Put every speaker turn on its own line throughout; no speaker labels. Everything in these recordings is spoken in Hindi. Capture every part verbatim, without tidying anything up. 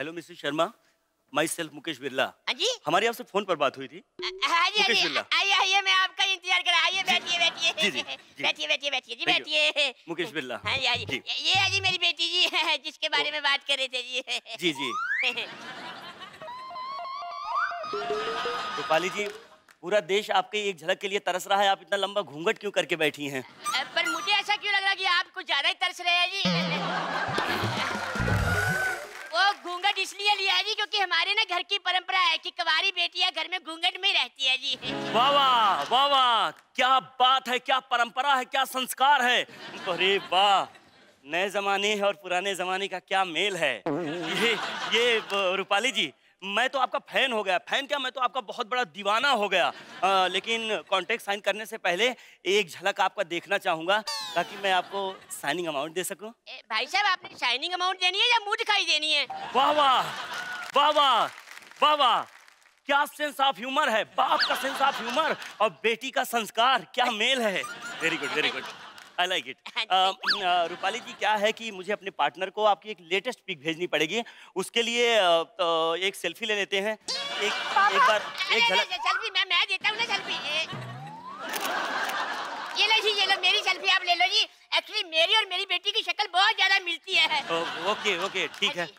Hello mister Sharma, my self Mukesh Birla.
हाँ जी,
हमारी आपसे फोन पर बात हुई थी।
हाँ जी,
मुकेश बिरला।
आइए आइए, मैं आपका इंतजार कर रहा। आइए बैठिए बैठिए
जी, जी, जी।
बैठिए बैठिए बैठिए जी,
Thank you।
बैठिए।
मुकेश बिरला।
हाँ जी हाँ जी,
जी।
ये है जी मेरी बेटी जी, जिसके बारे में बात कर रहे थे जी।
जी जी। रूपाली जी, पूरा देश आपके एक झलक के लिए तरस रहा है। आप इतना लंबा घूंघट क्यों करके बैठी हैं?
पर मुझे ऐसा क्यों लग रहा कि आप कुछ ज्यादा ही तरस रहे हैं जी? वो घूंघट इसलिए लिया है जी क्योंकि हमारे ना घर की परंपरा है कि कुंवारी बेटियां घर में घूंघट में ही रहती है जी।
वाह वाह वाह वाह, क्या बात है, क्या परंपरा है, क्या संस्कार है। अरे वाह, नए जमाने और पुराने जमाने का क्या मेल है। ये ये रूपाली जी, मैं तो आपका फैन हो गया। फैन क्या, मैं तो आपका बहुत बड़ा दीवाना हो गया। आ, लेकिन कॉन्ट्रैक्ट साइन करने से पहले एक झलक आपका देखना चाहूंगा ताकि मैं आपको साइनिंग अमाउंट दे सकूं।
ए, भाई साहब, आपने शाइनिंग अमाउंट देनी है या मुंह दिखाई देनी है?
वाह वाह वाह वाह वाह वाह, क्या सेंस ऑफ ह्यूमर है। बाप का सेंस ऑफ ह्यूमर और बेटी का संस्कार, क्या मेल है। Very good very good, I like it. Rupali ji, क्या है कि मुझे अपने पार्टनर को आपकी एक लेटेस्ट पिक भेजनी पड़ेगी। उसके लिए uh, uh, एक सेल्फी ले लेते हैं। एक एक बार एक झलक।
सेल्फी मैं मैं देता हूँ ना सेल्फी। ये लो जी, ये लो मेरी सेल्फी, आप ले लो जी। एक्चुअली मेरी और मेरी बेटी की शक्ल बहुत ज्यादा मिलती है।
ओके ओके, ठीक है।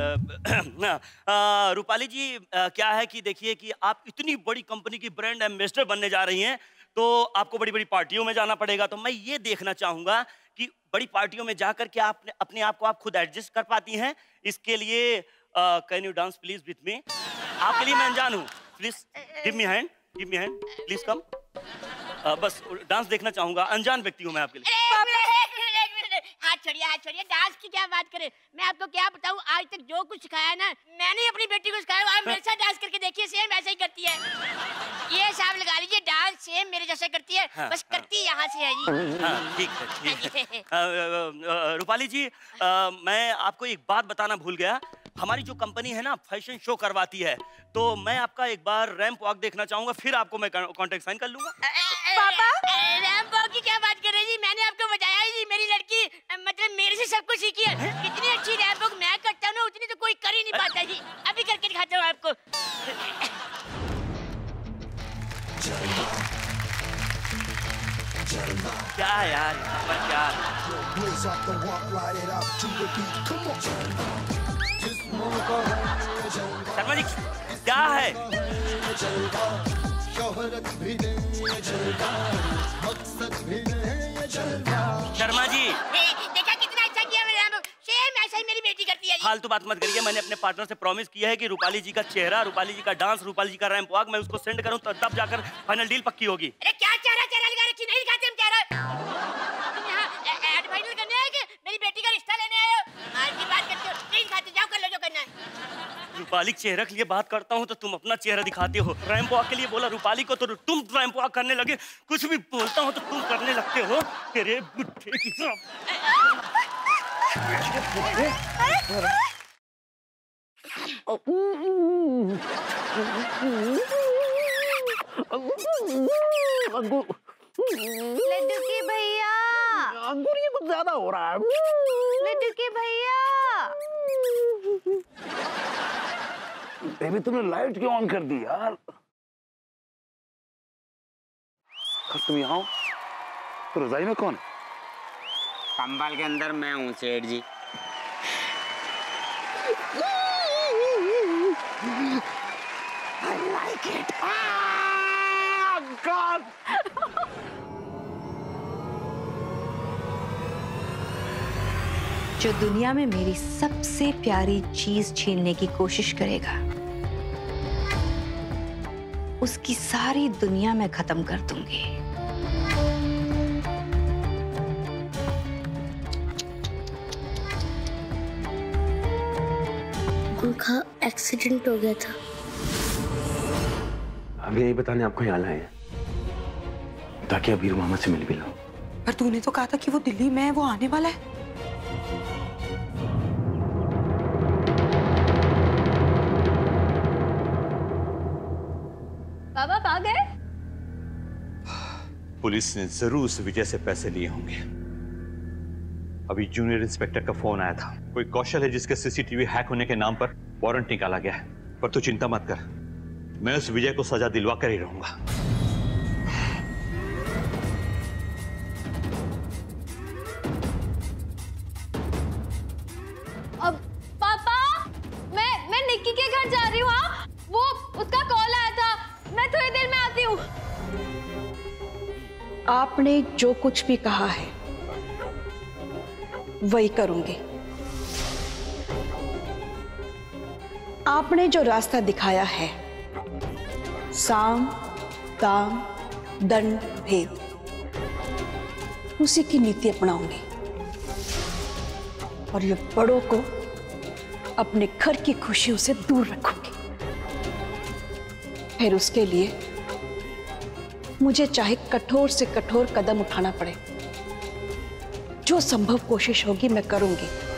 रूपाली जी, क्या है कि देखिए कि आप इतनी बड़ी कंपनी की ब्रांड एम्बेसडर बनने जा रही हैं, तो आपको बड़ी बड़ी पार्टियों में जाना पड़ेगा। तो मैं ये देखना चाहूंगा कि बड़ी पार्टियों में जाकर के आप अपने आप को आप खुद एडजस्ट कर पाती हैं। इसके लिए can you dance please with me? आपके लिए मैं अनजान हूँ। Please give me hand, give me hand, please come. बस डांस देखना चाहूंगा, अनजान व्यक्ति हूँ मैं आपके लिए।
हाथ छोड़िए हाथ छोड़िए, डांस की क्या बात करें। मैं आपको क्या बताऊं, आज तक जो कुछ सिखाया ना मैंने अपनी बेटी को सिखाया। आप मेरे साथ डांस करके देखिए, सेम ऐसा ही करती है। ये साहब लगा लीजिए, डांस सेम मेरे जैसा करती है। हाँ, बस हाँ, करती यहाँ से है जी।
हाँ, ठीक है ठीक है। रूपाली जी, आ, मैं आपको एक बात बताना भूल गया। हमारी जो कंपनी है ना, फैशन शो करवाती है, तो मैं आपका एक बार रैंप वॉक देखना चाहूंगा, फिर आपको मैं कॉन्ट्रैक्ट साइन कर लूंगा।
पापा, रैंप वॉक की क्या बात कर रहे जी? मैंने आपको बताया जी, मेरी लड़की मतलब मेरे से सब कुछ सीखी है। कितनी अच्छी रैंप वॉक मैं करता हूँ ना, उतनी तो कोई कर ही नहीं पाता जी। अभी करके दिखाता हूँ आपको।
क्या यार, क्या शर्मा जी, क्या है? शर्मा जी,
देखा कितना अच्छा किया मैंने, सेम ऐसा ही मेरी बेटी करती है जी।
फालतू बात मत करिए। मैंने अपने पार्टनर से प्रॉमिस किया है कि रूपाली जी का चेहरा, रूपाली जी का डांस, रूपाली जी का रैंप वॉक मैं उसको सेंड करूं, तो तब जाकर फाइनल डील पक्की होगी।
अरे क्या चेहरा चेहरा लगा रखी, नहीं दिखाते हम चेहरा। तुम यहाँ एड फाइनल करने आए कि मेरी बेटी का रिश्ता लेने आए हो? आज की बात करते हो, नहीं दिखाते, जाओ कर लो जो करना है।
रूपाली चेहरा के लिए बात करता हूँ तो तुम अपना चेहरा दिखाते हो। रैंप वॉक के लिए बोला रूपाली को तो तुम रैंप वॉक करने लगे। कुछ भी बोलता हूँ तो तुम करने लगते हो। तेरे बुढ़े की तरफ।
लड्डू के भैया,
अंकुर ये कुछ ज्यादा हो रहा है।
लड्डू के भैया,
बेबी तुमने लाइट क्यों ऑन कर दी यार? तुम यहाँ हो तो रजाई में कौन है?
कंबल के अंदर मैं हूँ सेठ जी।
I like it. Ah, God.
जो दुनिया में मेरी सबसे प्यारी चीज छीनने की कोशिश करेगा, उसकी सारी दुनिया मैं खत्म कर दूंगी।
उनका एक्सीडेंट हो गया था।
अभी यही बताने आपको यहाँ लाए हैं ताकि अबीर मामा से मिल भी लो।
पर तूने तो कहा था कि वो दिल्ली में है, वो आने वाला है।
बाबा कहाँ गए?
पुलिस ने जरूर उस विजय से पैसे लिए होंगे।
अभी जूनियर इंस्पेक्टर का फोन आया था। कोई कौशल है जिसके सीसीटीवी हैक होने के नाम पर वारंट निकाला गया है। पर तू चिंता मत कर, मैं उस विजय को सजा दिलवा कर ही रहूंगा।
अब पापा, मैं मैं निक्की के घर जा रही हूँ। हाँ, वो उसका कॉल आया था। मैं थोड़ी देर में आती हूँ।
आपने जो कुछ भी कहा है वही करूंगी। आपने जो रास्ता दिखाया है, साम दाम दंड भेद, उसी की नीति अपनाऊंगी और ये बड़ों को अपने घर की खुशियों से दूर रखूंगी। फिर उसके लिए मुझे चाहे कठोर से कठोर कदम उठाना पड़े, जो संभव कोशिश होगी मैं करूंगी।